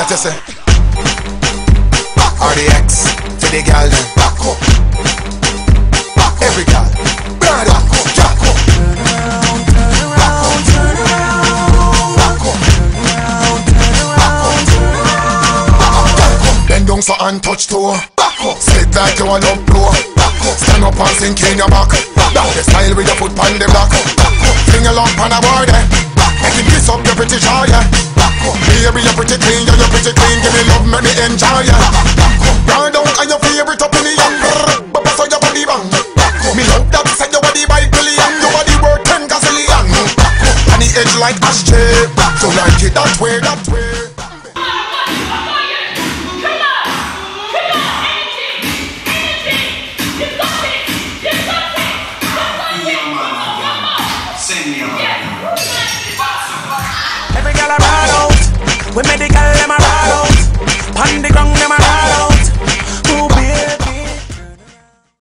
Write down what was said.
What you say? RDX to the girl then. Back up. Every girl. Brother. Jack up. Bend down so and touch toe. Sit like you a love blow. Stand up and sink in your back. The style with your foot on the block. Fling a lump on a board. Make him kiss up your pretty jaw, yeah. Baby, you're pretty clean, yeah, you're pretty clean. Give me love, make me enjoy, yeah. Run down on your favorite up in the young. But so your body bang. Me love that say your body by billion. Your body worth 10 gazillion. And the edge like ashtray. So like it that way, that way. We made